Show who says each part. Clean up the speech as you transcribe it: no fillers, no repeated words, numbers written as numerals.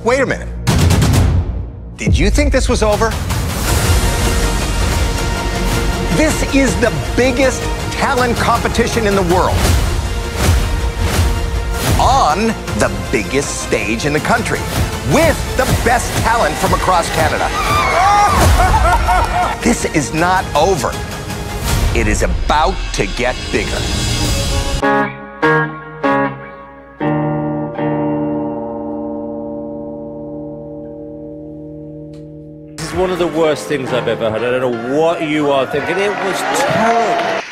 Speaker 1: Wait a minute. Did you think this was over? This is the biggest talent competition in the world. On the biggest stage in the country, with the best talent from across Canada. This is not over. It is about to get bigger.
Speaker 2: This is one of the worst things I've ever heard. I don't know what you are thinking. It was terrible.